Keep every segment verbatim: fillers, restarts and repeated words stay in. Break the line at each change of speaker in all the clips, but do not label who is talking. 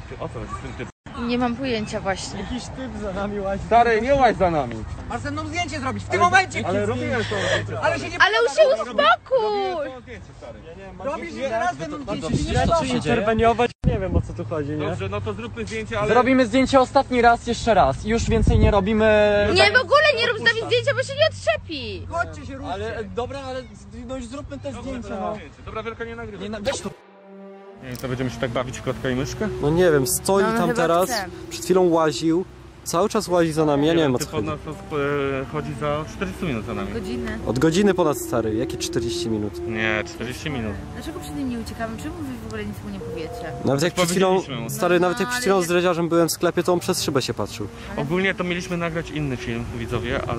O co chodzi z tym typem?
Nie mam pojęcia właśnie.
Jakiś typ za nami łazi.
Stary, nie łaź za nami.
Masz ze mną zdjęcie zrobić w tym ale, momencie.
Ale robiłem to zdjęcie.
Ale się nie
Ale już się uspokój!
Robisz teraz ze mną zdjęcie.
Czy interweniować? Nie wiem, o co tu chodzi, nie?
Dobrze, no to zróbmy zdjęcie, ale...
Zrobimy zdjęcie ostatni raz, jeszcze raz. Już więcej nie robimy...
Nie, w ogóle nie rób z nami zdjęcia, bo się nie odczepi.
Chodźcie się ruszcie.
Ale, dobra, ale no już zróbmy te zdjęcia, no.
Dobra, Wielka, nie nagrywa.
Nie, weź to.
Nie wiem, co będziemy się tak bawić w kotka i myszkę?
No nie wiem, stoi
No,
tam
chyba
teraz,
chce.
przed chwilą łaził, cały czas łazi za nami, ja nie wiem o co
Ty
chodzi.
pod nas e, chodzi za czterdzieści minut za nami.
Godzinę.
Od godziny ponad stary, jakie czterdzieści minut?
Nie, czterdzieści minut.
Dlaczego przed nim nie uciekamy? Czemu wy w ogóle nic mu nie powiecie?
Nawet jak przed chwilą,
powiedzieliśmy mu.
stary, nawet jak
No,
przed chwilą
ale
z dreziarzem byłem w sklepie, to on przez szybę się patrzył.
Ogólnie to mieliśmy nagrać inny film, widzowie, ale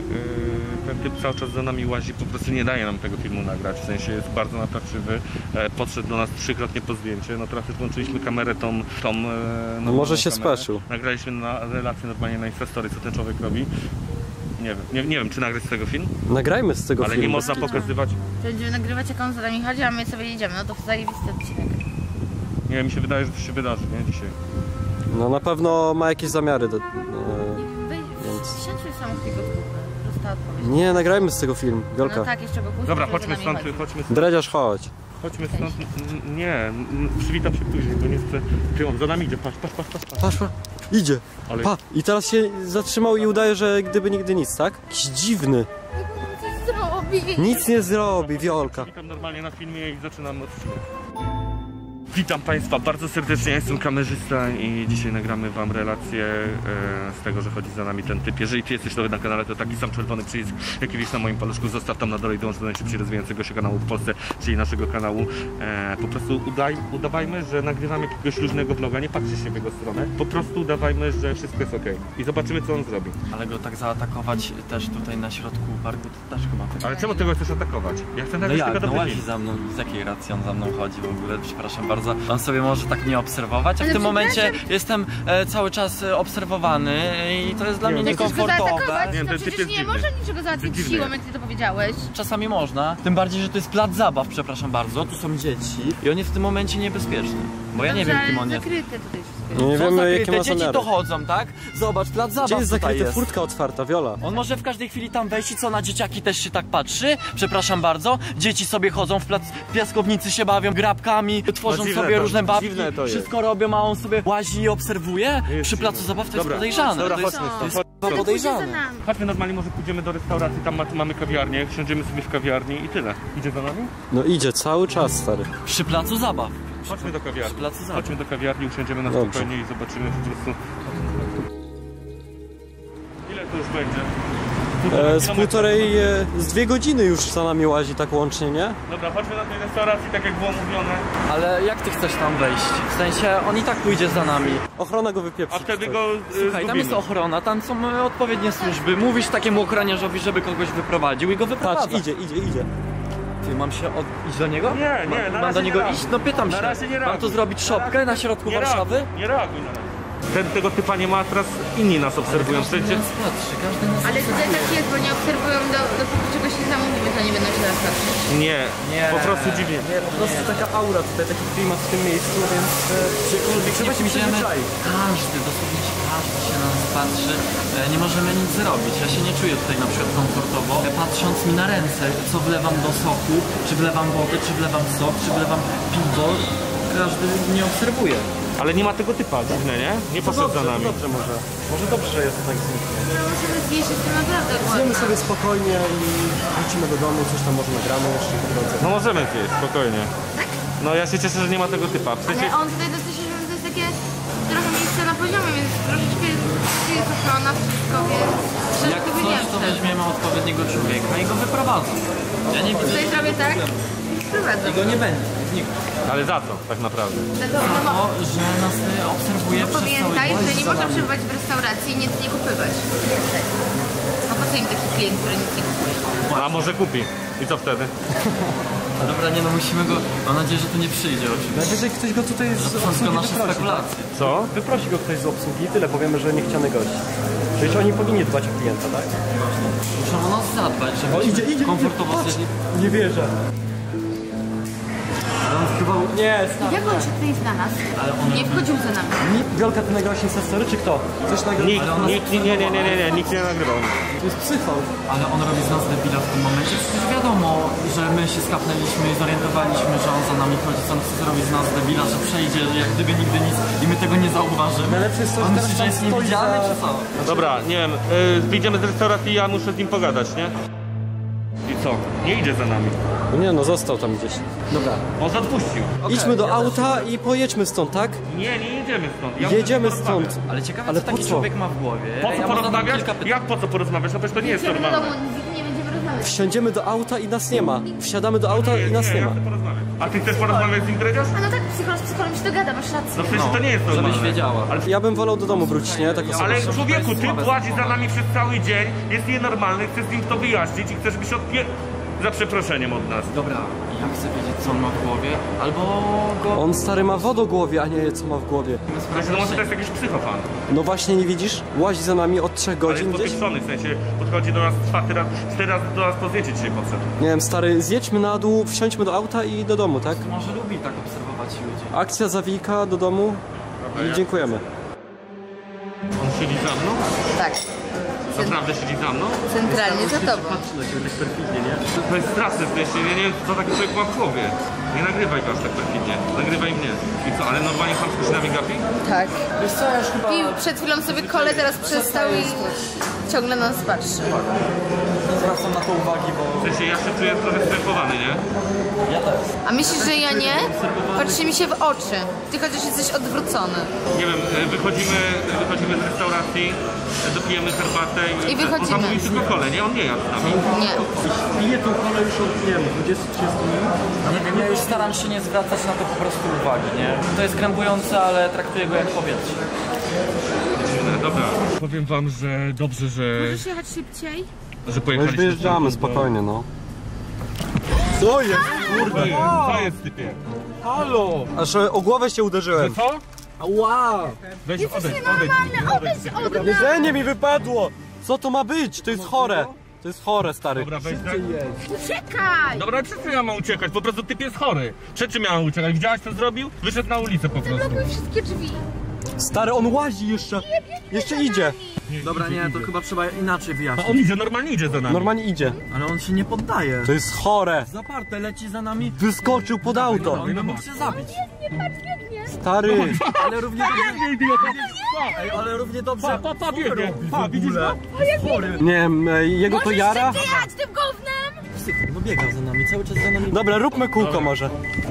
yy, ten typ cały czas za nami łazi, po prostu nie daje nam tego filmu nagrać, w sensie jest bardzo natarczywy, e, podszedł do nas trzykrotnie po zdjęcie, no teraz już włączyliśmy kamerę tą, tą e,
No może się
kamerę.
speszył.
Nagraliśmy na relację normalnie na Instastory, co ten człowiek robi. Nie wiem, nie, nie wiem czy nagrać z tego film,
Nagrajmy z tego
ale
filmu.
nie można pokazywać,
To będziemy nagrywać, jak on za nami chodzi, a my sobie jedziemy. No to zajebisty odcinek.
nie wiem, mi się wydaje, że to się wydarzy, nie, dzisiaj.
No na pewno ma jakieś zamiary do... E,
Wy
Więc-
siądźmy w samochód go prosta odpowiedź.
nie, nagrajmy z tego film,
No
Wielka.
tak, jeszcze go puszczę.
Dobra,
że
chodźmy
za nami
stąd,
chodzi.
chodźmy stąd.
Dreziarz, chodź.
Chodźmy stąd, N- nie, n- przywitam się później, bo nie chcę, ty on za nami idzie, patrz, patrz, patrz, patrz, patrz.
Patrz, patrz. Idzie.
Ale-
Pa, i teraz się zatrzymał i udaje, że gdyby nigdy nic, tak? Jakiś dziwny.
Coś zrobi.
Nic nie zrobi, Wiolka.
Witam normalnie na filmie i zaczynamy odcinek. Witam Państwa bardzo serdecznie, ja jestem kamerzysta i dzisiaj nagramy Wam relację e, z tego, że chodzi za nami ten typ. Jeżeli Ty jesteś nowy na kanale, to taki sam czerwony przycisk, jaki widzisz na moim paluszku, zostaw tam na dole i dołącz do najszybciej rozwijającego się kanału w Polsce, czyli naszego kanału. E, po prostu udaj, udawajmy, że nagrywamy jakiegoś luźnego vloga, nie patrzcie się w jego stronę, po prostu udawajmy, że wszystko jest ok. I zobaczymy, co on zrobi.
Ale go tak zaatakować też tutaj na środku parku, to też chyba tak.
Ale czemu tego chcesz atakować? Ja chcę
No
nagrać
jak,
tylko
no
dobry
łazi
film.
za mną, z jakiej racji on za mną chodzi w ogóle, przepraszam bardzo. On sobie może tak nie obserwować, a w
Ale
tym momencie
przepraszam.
jestem e, cały czas e, obserwowany i to jest dla mnie
Nie,
Chcesz go
niekomfortowe.
zaatakować?
Nie,
No
ten typ
przecież
jest
nie
dziwny.
może niczego załatwić
Dziwny.
siłą, jak Ty to powiedziałeś.
Czasami można, tym bardziej, że to jest plac zabaw, przepraszam bardzo, tu są dzieci i on jest w tym momencie niebezpieczny, bo ja nie
Dobrze,
wiem,
ale
kim on jest.
zakryte tutaj wszystko.
Nie
Są
wiemy, jakie
zakryte,
ma
dzieci
zamiary.
dochodzą, tak? Zobacz, plac zabaw
Gdzie jest
tutaj
zakryta?
jest.
Furtka otwarta, Wiola.
On może w każdej chwili tam wejść i co, na dzieciaki też się tak patrzy? Przepraszam bardzo, dzieci sobie chodzą w plac, w piaskownicy się bawią grabkami, tworzą
No dziwne
sobie
to,
różne babki,
dziwne to jest.
wszystko robią, a on sobie łazi i obserwuje?
Jest
Przy placu
dziwne.
zabaw to jest
Dobra.
podejrzane.
Dobra,
to jest,
chodźmy
to
stąd.
jest
Chodź.
podejrzane.
Za nami.
Chodźmy normalnie, może pójdziemy do restauracji, tam ma, mamy kawiarnię, siądziemy sobie w kawiarni i tyle. Idzie za nami?
No idzie cały czas, stary.
Przy placu zabaw.
Chodźmy do kawiarni.
Przy placu zabaw.
Chodźmy do kawiarni, usiądziemy na
Dobrze.
spokojnie i zobaczymy po prostu. Ile to już będzie?
E, z półtorej, e, z dwie godziny już za nami łazi tak łącznie, nie?
Dobra, chodźmy do tej restauracji, tak jak było mówione.
Ale jak ty chcesz tam wejść? W sensie, on i tak pójdzie za nami.
Ochrona go wypieprzy.
A wtedy
ktoś.
go y,
Słuchaj, tam jest
zgubimy.
ochrona, tam są e, odpowiednie służby. Mówisz takiemu ochroniarzowi, żeby kogoś wyprowadził i go wyprowadza.
Patrz, idzie, idzie, idzie.
Ty, mam się od... iść do niego?
Nie, nie,
mam,
na
mam
razie
do niego
nie
iść?
reaguj.
No pytam
Na
się.
razie nie
Mam
reaguj.
tu zrobić szopkę na środku
Nie
Warszawy?
reaguj, nie reaguj na razie. Ten, tego typa nie ma, teraz inni nas obserwują.
Każdy
Przecież...
nas patrzy, każdy nas
Ale tutaj tak jest, bo nie obserwują, do, dopóki czegoś nie zamówimy, to nie będą się nas patrzeć.
Nie,
Nie.
po prostu dziwnie.
Nie, po prostu taka aura tutaj, taki klimat w tym miejscu, więc
Gdziekolwiek
trzeba
nie
się
pójdziemy,
przyzwyczaić.
każdy, dosłownie każdy się na nas patrzy. E, Nie możemy nic zrobić. Ja się nie czuję tutaj na przykład komfortowo. E, Patrząc mi na ręce, co wlewam do soku, czy wlewam wodę, czy wlewam sok, czy wlewam piwo, każdy mnie obserwuje.
Ale nie ma tego typa, dziwne, nie? Nie poszedł za nami.
Dobrze może. Może dobrze, że jest tak zniknie.
No musimy zjeść, jestem naprawdę
Zjemy
głodna.
sobie spokojnie i wrócimy do domu, coś tam może nagramy jeszcze po drodze.
No możemy zjeść, spokojnie. No ja się cieszę, że nie ma tego typa. W sensie...
Ale on tutaj dosyć, że to jest takie trochę miejsce na poziomie, więc troszeczkę jest ochrona, wszystko, więc szczerze
Jak
tego nie
coś, to
chcę.
weźmiemy odpowiedniego człowieka i go wyprowadzą. Ja nie widzę.
Tutaj zrobię tak, prowadzę.
I go nie będzie. Znikł.
Ale za co, tak naprawdę?
Dlatego,
Za
no,
to, że nas e, obserwuje
no
przez cały
pamiętaj,
dzień.
że nie można przebywać w restauracji i nic nie kupywać. A po co im taki klient, który nic nie kupuje?
A może kupi. I co wtedy?
Dobra, nie no, musimy go... Mam nadzieję, że tu nie przyjdzie oczywiście.
Najwyżej ktoś go tutaj z
To są
obsługi
tylko nasze
wyprosi,
spekulacje.
Co?
tak? Wyprosi go ktoś z obsługi i tyle, powiemy, że niechciany gość. Przecież oni powinni dbać o klienta, tak?
Muszą o nas zadbać,
O,
żebyśmy
idzie, idzie,
komfortowo
idzie, patrz.
zjedli.
Nie wierzę.
Ale on chyba
Kurwa, nie, stary.
Jak on się tutaj znalazł?
Ale on
Nie wchodził za nami.
Ni- Wielka, ty nagrałaś Instastory, czy kto? Coś nagrywa?
Nikt, nikt, nie, nie, nie, nie, nie, nie, nikt nie nagrywał.
To jest psychol.
Ale on robi z nas debila w tym momencie. Przecież wiadomo, że my się skapnęliśmy i zorientowaliśmy, że on za nami chodzi, co on chce zrobić z nas debila, że przejdzie jak gdyby nigdy nic i my tego nie zauważymy.
Najlepsze jest to, że
On
teraz
myśli, że
tam
jest
stoi
niewidzialny,
za-
czy co?
Dobra, nie wiem, yy, wyjdziemy z restauracji i ja muszę z nim pogadać, nie? I co? Nie idzie za nami.
No nie no, został tam gdzieś. Dobra.
Może odpuścił.
Idźmy do auta i pojedźmy stąd, tak?
Nie, nie jedziemy stąd. Ja muszę
Jedziemy
z nim porozmawiać.
stąd.
Ale ciekawe,
Ale
co
po
taki
co?
człowiek ma w głowie.
Po
Ja
co
mu zadam
porozmawiać?
kilka pytań.
Jak po co porozmawiać? No przecież to nie jest
Idziemy do
normalne.
domu, z nikim nie będziemy rozmawiać.
Wsiądziemy do auta i nas nie ma. Wsiadamy do auta i nas nie
ja
ma.
chcę porozmawiać. A ty chcesz porozmawiać z nim, Dredziarz?
A no tak, psycholog z psychologiem się dogada, masz rację.
No przecież to nie jest
Żebyś
normalne.
wiedziała.
Ale,
Ja bym wolał do domu wrócić, nie? Tak
ale
osobiście.
człowieku, ty
słabe
płacisz za
słowa.
nami przez cały dzień, jest nienormalny, chcesz z nim to wyjaśnić i chcesz, żebyś odpie... za przeproszeniem od nas.
Dobra, ja chcę wiedzieć, co on ma w głowie, albo go...
On stary ma wodę w głowie, a nie co ma w głowie.
Znaczy, no może to jest jakiś psychofan.
No właśnie, nie widzisz? Łazi za nami od trzech
Ale
godzin
jest
gdzieś.
popieprzony, w sensie podchodzi do nas czwarty raz, cztery razy do nas po zdjęcie dzisiaj podszedł.
Nie wiem, stary, zjedźmy na dół, wsiądźmy do auta i do domu, tak?
Może lubi tak obserwować ludzi.
Akcja zawijka do domu i dziękujemy.
On siedzi za mną?
Tak,
Naprawdę siedzi za mną?
centralnie za tobą.
To jest straszne, w sensie, ja nie wiem, co taki człowiek ma w głowie. Nie nagrywaj go aż tak perfidnie, nagrywaj mnie. I co, ale normalnie pan się nami gapi?
Tak.
Wiesz co, ja już chyba...
Pił przed chwilą sobie kole, teraz przestał i ciągle nas patrzy.
Nie zwracam na to uwagi, bo...
W sensie, ja się czuję trochę skrępowany, nie?
Ja też.
A myślisz, że ja nie? Patrzy mi się w oczy. Ty chociaż jesteś odwrócony.
Nie wiem, e, wychodzimy, wychodzimy z restauracji, e, dopijemy herbatę i...
I wychodzimy.
On zamówił tylko kole, nie? On nie jadł z nami.
Nie.
Piję tą kolę już od, nie wiem, dwadzieścia trzydzieści minut.
Nie wiem, ja już staram się nie zwracać na to po prostu uwagi, nie? To jest krępujące, ale traktuję go jak powietrze.
E, Dobra. Powiem wam, że dobrze, że,
Możesz jechać szybciej?
że pojechaliśmy.
wyjeżdżamy,
stąd, bo-
spokojnie, no. Co jest?
Kurde, co jest typie?
Halo! Aż o głowę się uderzyłem.
Co?
Ła!
Weź odejdź, odejdź, odejdź. odejdź.
Jedzenie mi wypadło! Co to ma być? To jest chore. To jest chore, stary.
Dobra, weź tak.
Czekaj!
Dobra, przed czym ja mam uciekać? Po prostu typ jest chory. Przed czym miałem uciekać? Widziałaś co zrobił? Wyszedł na ulicę po prostu.
Zablokuj wszystkie drzwi.
Stary, on łazi jeszcze. Jeszcze idzie.
Dobra, nie, to chyba trzeba inaczej
A
wyjaśnić.
on idzie, normalnie idzie za nami.
Normalnie idzie.
Ale on się nie poddaje.
To jest chore.
Zaparte, leci za nami.
Wyskoczył pod auto.
On by mógł się zabić.
Stary.
Ale równie dobrze... Ej, ale równie dobrze...
Pa, pa, biegnie. Pa, widzisz go?
Nie wiem, e, jego to jara.
jechać tym gównem!
No biegał za nami, cały czas za nami.
Dobra, róbmy kółko może.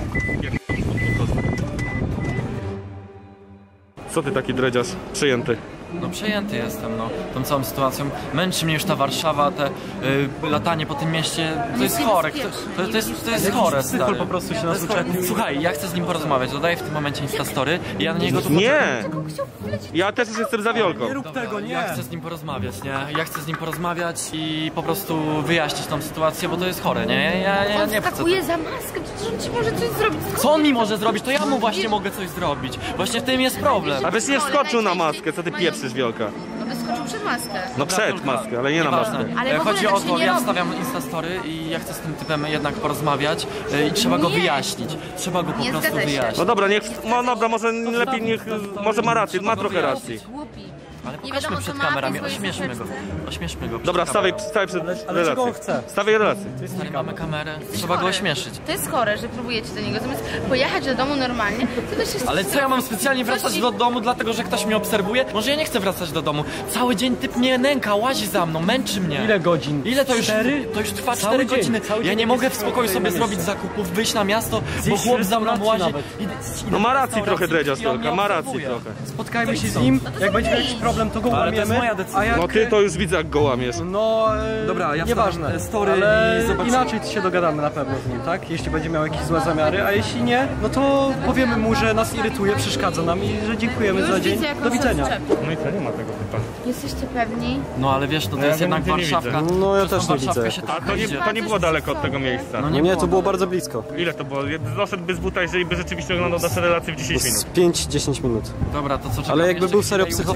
Co ty taki dredziarz? Przyjęty.
No przejęty jestem, no, tą całą sytuacją. Męczy mnie już ta Warszawa, te y, latanie po tym mieście. To jest chore. To, to, to, jest, to jest chore, stary.
po prostu się nas uczepił.
Słuchaj, ja chcę z nim porozmawiać. Dodaję w tym momencie Instastory i ja na niego tu
Nie! Ja też już jestem za wiolką.
Nie rób tego,
Ja
nie.
chcę z nim porozmawiać, nie? Ja chcę z nim porozmawiać i po prostu wyjaśnić tą sytuację, bo to jest chore, nie? Ja, ja, ja
On
nie chcę.
skakuje za maskę, przecież on ci może coś zrobić.
Co on mi może zrobić? To ja mu właśnie mogę coś zrobić. Właśnie w tym jest problem.
A byś nie wskoczył na maskę, co ty pieprzysz, wiolka?
No wyskoczył przed maskę.
No przed maskę, ale nie na
Nieważne.
maskę.
Ale w ogóle
Chodzi
tak
o
się
to,
nie
ja
robi.
wstawiam Instastory i ja chcę z tym typem jednak porozmawiać y, i trzeba go
Nie.
wyjaśnić. Trzeba go po
Nie
prostu
zgadzaj się.
wyjaśnić.
No dobra, niech, no dobra, może lepiej niech, może ma rację, ma trochę racji.
Głupi.
Ale
Nie
pokażmy
wiadomo,
przed
co ma,
kamerami,
to jest
ośmieszmy go.
serce.
Ośmieszmy go. przed
Dobra,
kamerą.
wstawaj, wstawaj przed
ale czego on
relację.
chce?
Wstawaj relację.
Stary, mamy kamerę, trzeba go
Chore.
ośmieszyć.
To jest chore, że próbujecie do niego. Zamiast pojechać do domu normalnie, to też jest...
Ale co ja mam specjalnie wracać do domu, dlatego że ktoś mnie obserwuje? Może ja nie chcę wracać do domu. Cały dzień typ mnie nęka, łazi za mną, męczy mnie.
Ile godzin?
Ile to już,
Cztery?
to już trwa
Cały
cztery
dzień,
godziny.
cały
Ja
dzień
nie mogę w
jest
spokoju sobie
na
zrobić
mieście.
zakupów, wyjść na miasto, bo
Zjeść
chłop za mną
restauracji
łazi.
nawet.
Idę- idę
No ma
do
racji
restauracji
trochę dredziarz
i on
tylko,
mnie
ma racji
obserwuje.
trochę.
Spotkajmy się z nim, jak będzie miał jakiś problem, to go
Ale to jest
łamiemy.
moja decyzja.
A jak...
No ty to już widzę jak go łamiesz.
No, e,
Dobra, ja
nieważne.
wstawiam story
ale
i zobaczymy.
inaczej się dogadamy na pewno z nim, tak? Jeśli będzie miał jakieś złe zamiary, a jeśli nie, no to powiemy mu, że nas irytuje, przeszkadza nam i że dziękujemy
Już
za dzień.
widzę, jak on
Do
się
widzenia.
odczepi.
No i co, nie ma tego typa.
Jesteście pewni?
No ale wiesz, no to
No ja
jest
go
jednak
nigdzie nie
Warszawka.
widzę.
No ja
Przez tą
też nie
Warszawkę
widzę.
się
A
tak
to nie,
idzie.
to nie było daleko od tego miejsca.
No
No
nie,
nie,
było,
to było
no.
bardzo blisko.
Ile to było? Doszedłby z buta, jeżeli by rzeczywiście oglądał nasze relacje w dziesięć minut.
Z pięć dziesięć minut.
Dobra, to co czekamy
Ale jakby
jeszcze
był serio
chwilę i
psychofanem,
uciekamy.
to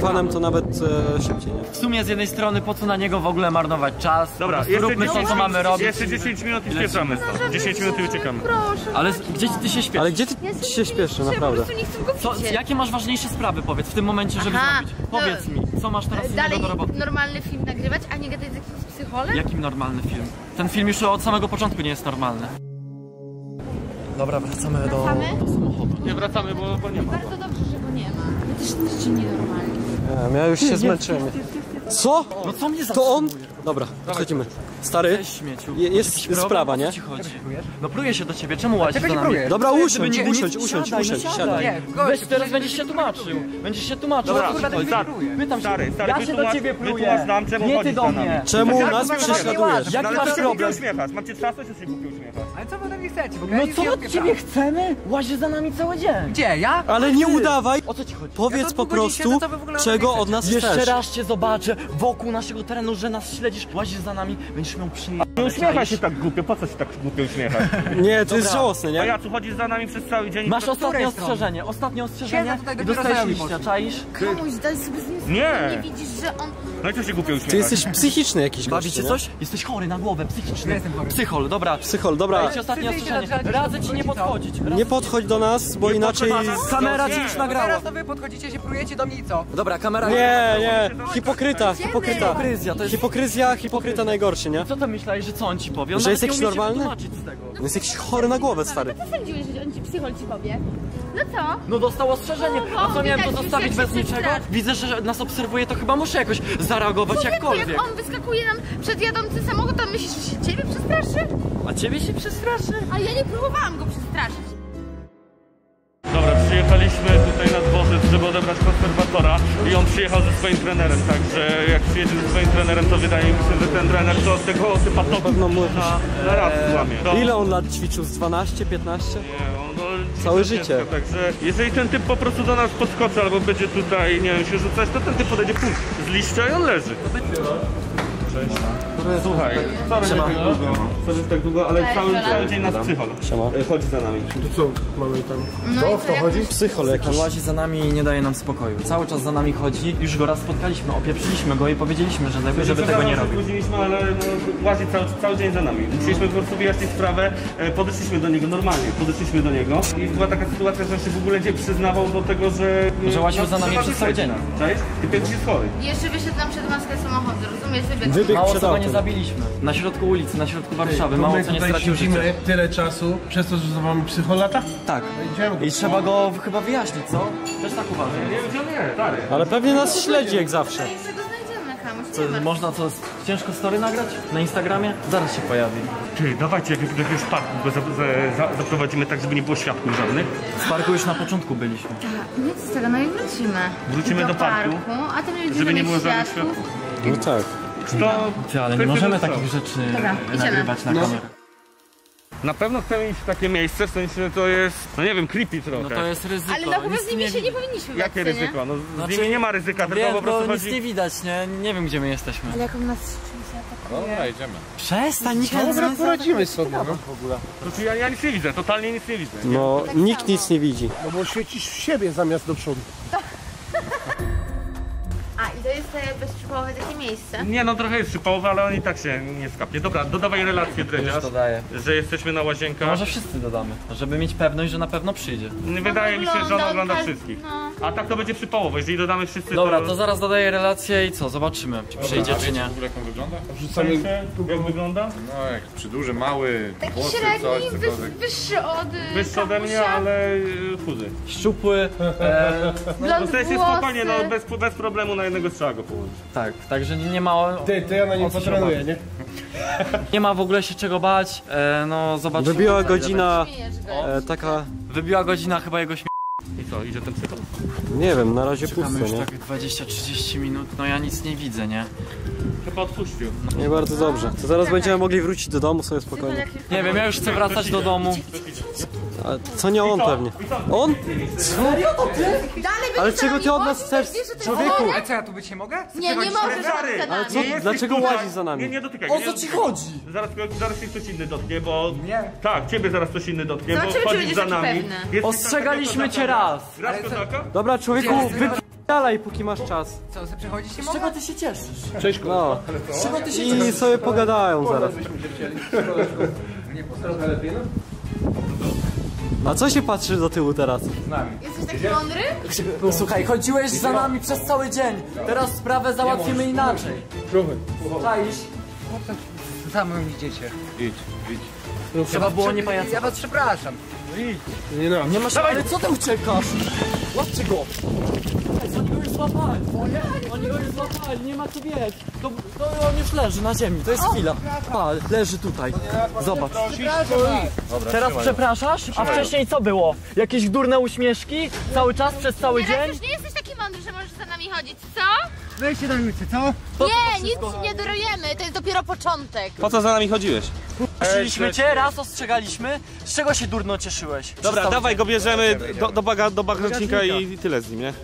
nawet e, szybciej, nie?
W sumie z jednej strony po co na niego w ogóle marnować czas?
Dobra,
Po prostu
jeszcze
róbmy to, co
dziesięć,
mamy robić.
jeszcze dziesięć minut i spieszamy stąd. dziesięć minut i uciekamy.
Proszę.
Ale gdzie ty się śpieszy?
Ale gdzie ty
Ja
ci się śpieszy,
Po
naprawdę?
prostu nie chcę go
Co,
widzieć.
jakie masz ważniejsze sprawy, powiedz, w tym momencie, żeby
Aha,
zrobić? Powiedz
no,
mi, co masz teraz innego
Dalej
do roboty?
normalny film nagrywać, a nie gadać z jakimś psycholem?
Jakim normalny film? Ten film już od samego początku nie jest normalny. Dobra, wracamy do,
Wracamy?
do samochodu.
Nie wracamy, bo, bo nie ma.
Bardzo dobrze, że go nie ma. Wy też jesteście nienormalni.
Ja, ja już się zmęczyłem. Co?
No co mnie
To on?
zatrzymuje?
Dobra, podchodzimy. Stary,
Cześć, śmieciu.
je- jest
Jakiś problem?
sprawa,
O co
nie?
ci chodzi? No pluję się do ciebie, czemu łazisz
Czego
za
nie
nami?
plujesz?
Dobra,
Żeby
usiądź,
nie-
usiądź,
nie-
usiądź,
siadaj,
usiądź,
no
siadaj.
Nie,
Weź
gość,
teraz będziesz się tłumaczył. Będziesz się tłumaczył.
Dobra,
O co chodzi?
stary,
Pytam się.
stary, stary,
Ja się do
wytłumacz-
ciebie
wytłumacz
pluję.
nam, czemu
Nie ty
chodzisz
do
za
mnie.
nami.
Czemu
Tak,
nas
tak,
prześladujesz?
Jaki
Ale
masz
ty się
problem?
głupio uśmiechasz. Mam cię trzasnąć, czy się głupio uśmiechasz?
Ale co wy ode mnie chcecie? Bo ja
No
nic
co
nie
od
odpierdam.
ciebie chcemy? Łazisz za nami cały dzień.
Gdzie, ja?
Ale nie udawaj!
O co ci chodzi?
Ja
Powiedz
to
po
długo nie siedzę,
prostu,
to wy w ogóle
czego
ode
od
mnie
nas
Jeszcze
chcesz.
raz cię zobaczę wokół naszego terenu, że nas śledzisz, łazisz za nami, będziesz miał przyjemność.
Nie uśmiechaj się tak głupio, po co się tak głupio uśmiechasz?
Nie, to jest żałosne,
A
nie?
ja tu chodzisz za nami przez cały dzień i
Masz
to-
ostatnie
której
ostrzeżenie, ostatnie ostrzeżenie
Siedzę tutaj,
i
dopiero
dostajesz
znajomi
liścia,
poszli.
czaisz?
Komuś daj sobie z nim spokój.
Nie.
Nie widzisz, że on...
No i co się głupio uśmiechasz?
Ty jesteś psychiczny jakiś
Bawi
gościu,
cię
nie?
coś? Jesteś chory na głowę, psychiczny.
Ja jestem chory.
Psychol, dobra.
Psychol, dobra,
Dajcie ostatnie
Przyjdziecie
ostrzeżenie.
do-
Radzę ci nie podchodzić.
nie podchodź do nas, bo inaczej...
Kamera
Nie.
ci już
No
nagrała.
teraz to wy podchodzicie się, prujecie do mnie i co?
Dobra, kamera...
Nie, nie, hipokryta, hipokryta.
Hipokryzja, to jest...
Hipokryzja, hipokryta najgorszy, nie?
Co to myślałeś, że co on ci powie? On
Że
nawet
jest
nie
jakiś
umie się
normalny?
wytłumaczyć z tego.
On jest jakiś chory na głowę, stary.
Co sądziłeś, że on ci psychol ci powie? No co?
No dostał ostrzeżenie, a co miałem to
widać już,
zostawić
jak
bez
się
niczego?
straszy.
Widzę, że nas obserwuje, to chyba muszę jakoś zareagować
Człowieku,
jakkolwiek.
jak on wyskakuje nam przed jadący samochód, to myślisz, że się ciebie przestraszy?
A ciebie się przestraszy?
A ja nie próbowałam go przestraszyć.
Dobra, przyjechaliśmy tutaj na dworzec, żeby odebrać konserwatora i on przyjechał ze swoim trenerem, także jak przyjedzie ze swoim trenerem, to wydaje mi się, że ten trener to od tego typa to
pewno mu-
na, na raz złamie. To-
Ile on lat ćwiczył? Z dwanaście, piętnaście?
Nie, on, no,
Całe
ciężko,
życie.
Także jeżeli ten typ po prostu do nas podskoczy albo będzie tutaj, nie wiem, się rzucać, to ten typ podejdzie pum, z liścia i on leży. Cześć. Słuchaj, sorry, że tak długo, sorry, że tak długo, ale cały, cały dzień nas psychol
Siema.
e, chodzi za nami.
No i co, jak
Psychol
On
jakiś.
łazi za nami i nie daje nam spokoju. Cały czas za nami chodzi. Już go raz spotkaliśmy, opieprzyliśmy go i powiedzieliśmy, że żeby, żeby tego nie robił.
Spóźniliśmy, ale no, łazi cały, cały dzień za nami. Musieliśmy po prostu wyjaśnić sprawę, e, podeszliśmy do niego normalnie, podeszliśmy do niego i była taka sytuacja, że on się w ogóle nie przyznawał do tego, że... e,
Że łaził
no,
za nami
trzeba
przez cały
wyśledzić.
dzień.
Cześć? Ty pierwszy jest chory.
jeszcze wyszedł nam przed maskę samochodu, rozumiesz? Wybiegł.
Wybieg
Mało
przed
co go nie
autem.
zabiliśmy. Na środku ulicy, na środku Warszawy.
To
Mało
my
co nie
tutaj
stracił życia.
siedzimy tyle czasu, przez to, że za wami psycholata?
Tak.
Idziemy go.
I trzeba go chyba wyjaśnić, co? Też tak uważam.
Nie wiem, gdzie on jest, stary.
Ale pewnie nas śledzi jak zawsze.
Jeszcze go znajdziemy, Kamuś,
Co,
nie ma.
można co, ciężko story nagrać? Na Instagramie? Zaraz się pojawi.
Ty, dawajcie jak, jak jest parku, go za, za, za, zaprowadzimy tak, żeby nie było świadków żadnych.
W parku już na początku byliśmy.
Tak, nic z tego, no i wrócimy.
Wrócimy do parku,
a ty nie będziesz
żeby nie
żadnych
było żadnych
świadków.
No tak.
To...
Ty, ale nie
kwestia
możemy
do
takich
co?
rzeczy
Dobra, idziemy.
nagrywać na kamerę.
Na pewno chcemy iść w takie miejsce, w sensie że to jest, no nie wiem, creepy trochę.
No to jest ryzyko.
Ale no chyba
nic
z nimi się nie powinniśmy bać,
Jakie
co nie?
ryzyko? No z
Znaczy,
nimi nie ma ryzyka, tylko
Wiem,
po prostu
bo nic
chodzi...
nie widać, nie? Nie wiem, gdzie my jesteśmy.
Ale jak on nas czymś atakuje.
Przestań, nikt
No
nas
dobra,
nie
poradzimy sobie, no.
Znaczy, ja, ja nic nie widzę, totalnie nic nie widzę.
No,
Tak
nikt
samo.
nic nie widzi.
No bo świecisz w siebie zamiast do przodu.
A, i to jest te bezprzypałowe takie miejsce.
Nie no, trochę jest przypałowe, ale on i tak się nie skapnie. Dobra, dodawaj relację, Dredziarz,
dodaję.
że jesteśmy na łazienkach.
Może wszyscy dodamy, żeby mieć pewność, że na pewno przyjdzie.
Nie wydaje mi się, że on
Ogląda,
ogląda
tak,
wszystkich.
no.
A tak to będzie przypałowo, jeżeli dodamy wszyscy,
Dobra,
to...
to zaraz dodaję relację i co? Zobaczymy, czy przyjdzie, czy nie.
W ogóle jak on wygląda?
Wrzucamy...
Jak wygląda?
No jak czy duży, mały,
Taki
włosy,
średni,
coś,
wys,
cokolwiek.
wyższy od y,
Wyższy ode mnie,
Kamusia.
ale y, chudy.
Szczupły, e,
Blond
No w sensie
włosy.
spokojnie, no bez, bez problemu na jednego trzeba go położyć.
tak, także nie, nie ma...
Ty, to ja na nim
o co się
potrenuję,
bać.
nie?
Nie ma w ogóle się czego bać, e, no zobaczymy.
Wybiła
co ile
godzina
Śmiejesz go.
e, taka...
będzie. Wybiła godzina chyba jego śmierci.
I co, idzie ten psychol?
Nie wiem, na razie pusto,
Mamy już
nie?
tak dwadzieścia trzydzieści minut, no ja nic nie widzę, nie?
Chyba odpuścił.
Nie bardzo dobrze. To zaraz będziemy mogli wrócić do domu sobie spokojnie.
Nie wiem, ja już chcę wracać do domu.
A co nie on pewnie? On? Co?
Dalej
Ale
będziesz
czego
nami
ty od nas
łazić,
chcesz,
wiesz, że to jest
człowieku?
chore?
A co, ja tu być nie mogę?
Nie, nie możesz
Stary,
za nami.
co-
nie jesteś
dlaczego
tutaj.
łazisz za nami?
Nie, nie dotykaj.
O
nie
co ci
dotykaj.
chodzi?
Zaraz, zaraz się ktoś inny dotknie, bo...
Nie.
Tak, ciebie zaraz ktoś inny dotknie,
Zobaczymy,
bo
czy
chodzisz
będziesz
za
taki
nami.
pewny.
Jesteś
Ostrzegaliśmy
tam
cię
takiego
raz.
Grasz kozaka?
Dobra, człowieku, wy... Dalej, póki masz czas.
Co, sobie przechodzić się
Z
mogę?
czego ty się cieszysz?
Cześć,
No.
Z czego ty się
I
cieszysz?
sobie pogadają zaraz.
Trochę lepiej, no?
A co się patrzy do tyłu teraz?
Jesteś taki mądry?
Słuchaj, chodziłeś za nami przez cały dzień. Teraz sprawę załatwimy inaczej.
Trochę.
Czaisz?
Za mną idziecie.
Idź, idź.
Trzeba było nie pajacować.
Ja was przepraszam.
Nie no.
Nie masz... Ale co ty uciekasz? Łapcie go! Ej, oni go już złapali! Oni go już złapali, nie ma co biec! To, to on już leży na ziemi, to jest chwila. A, leży tutaj. Zobacz. Teraz przepraszasz? A wcześniej co było? Jakieś durne uśmieszki? Cały czas, przez cały
Teraz
dzień?
już nie jesteś taki mądry, że możesz za nami chodzić, co?
Weźcie na ulicę, co?
Nie, nic ci nie darujemy, to jest dopiero początek.
Po co za nami chodziłeś?
Cieszyliśmy cię, raz ostrzegaliśmy. Z czego się durno cieszyłeś? Przez
Dobra,
cały
dawaj
dzień.
go bierzemy do, do, baga, do bagażnika i tyle z nim, nie?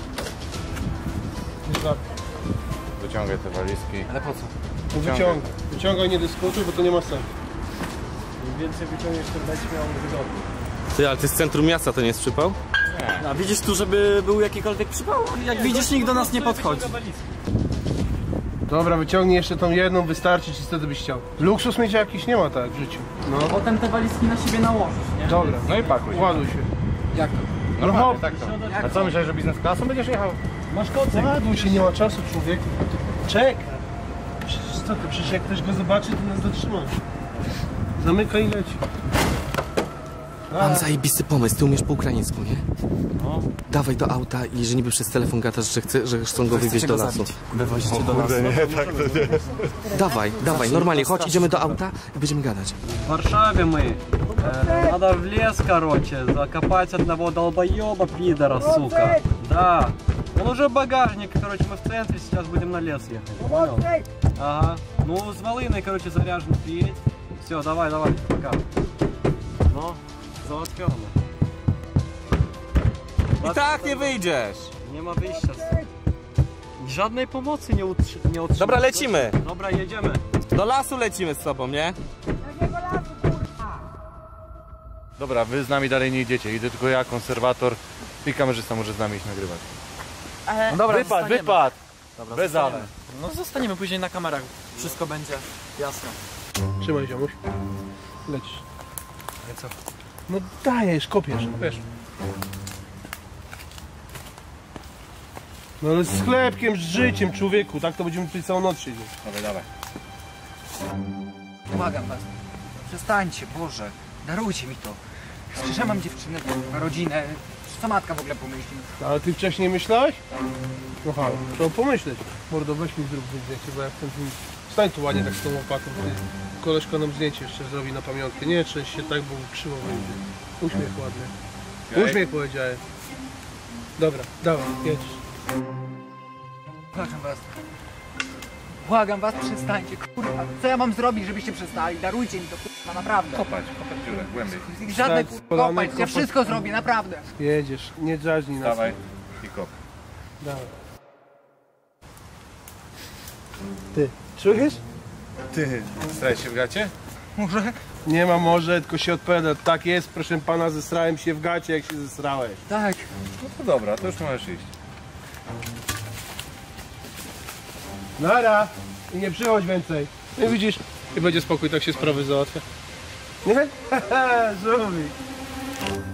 Wyciągaj te walizki.
Ale po co?
Wyciągaj. Wyciągaj, nie dyskutuj, bo to nie ma sensu. Im więcej wyciągniesz, tym będziesz miał wygodnie.
Ty, ale to jest centrum miasta, to nie jest przypał?
A widzisz tu, żeby był jakikolwiek przypał? Jak widzisz, nikt do nas nie podchodzi.
Dobra, wyciągnij jeszcze tą jedną, wystarczy, czy wtedy byś chciał. Luksus mieć jakiś nie ma tak w życiu. No.
Potem te walizki na siebie nałożysz, nie?
Dobra,
No i pakuj.
ładuj się.
Jak to?
Normalnie, tak to. A co, myślałeś, że biznes klasą będziesz jechał?
Masz kocyk. Ładuj się, nie ma czasu, człowieku. Czek. Przecież co ty, przecież jak ktoś go zobaczy, to nas zatrzymasz. Zamykaj i leci.
Mam zajebisty pomysł, ty umiesz po ukraińsku, nie? No. Dawaj do auta i że niby przez telefon gadasz, że, chce, że chcą go wywieźć do lasu.
Wywozić cię do lasu.
Nie, tak to nie.
Dawaj, dawaj, normalnie, chodź, idziemy do auta i będziemy gadać.
В Варшаве мы. Э, надо в лес, короче, закопать одного долбоеба, пидора, сука. Да. Он уже багажник, короче, мы в центре сейчас будем на лес ехать. Понял? Ага. Ну, с Волыной, короче, заряжен приедь. Все, давай, давай, пока. No, załatwione.
I tak nie wyjdziesz!
Nie ma wyjścia. Żadnej pomocy nie, utrzy nie otrzymasz.
Dobra, lecimy!
Dobra, jedziemy.
Do lasu lecimy z tobą, nie?
Dobra, wy z nami dalej nie idziecie. Idę tylko ja, konserwator i kamerzysta może z nami iść nagrywać.
No dobra,
Wypad,
zostaniemy.
wypad!
Dobra,
Bez
zostaniemy.
ale.
No zostaniemy później na kamerach. Wszystko będzie jasne.
Trzymaj, ziomuś. Lecisz. Co? No dajesz, kopiesz, wiesz. No ale z chlebkiem, z życiem, człowieku, tak to będziemy tutaj całą noc siedzieć.
Dawaj, dawaj.
Błagam was. Przestańcie, Boże. Darujcie mi to. Szczerze mam dziewczynę, rodzinę. Co matka w ogóle pomyśli?
Ale ty wcześniej myślałeś? No halo, trzeba pomyśleć. Mordo, weź mi zrób zdjęcie, bo jak ten film... Stań tu ładnie tak z tą łopatą. Koleżka nam zdjęcie jeszcze zrobi na pamiątkę. Nie trzęś się tak, bo krzywo wyjdzie. Uśmiech ładny. Uśmiech powiedziałem. Dobra, dawaj, jedziesz.
Błagam was. Błagam was, przestańcie, kurwa. Co ja mam zrobić, żebyście przestali? Darujcie mi to, kurwa, naprawdę.
Kopać, kopać dziurę, głębiej.
Żadne
Wstać z
kurwa,
kolanek,
kopać. Ja
kopać.
wszystko zrobię, naprawdę.
Jedziesz, nie drażnij nas.
Dawaj i kop.
Dawaj. Ty, czujesz?
Ty, strajesz się w gacie?
Może?
Nie ma może, tylko się odpowiada. Tak jest, proszę pana, zesrałem się w gacie, jak się zesrałeś.
Tak.
No to dobra, to już możesz iść.
Nara! I nie przychodź więcej. No widzisz, i będzie spokój, tak się sprawy załatwia. Nie? Haha, żółwik.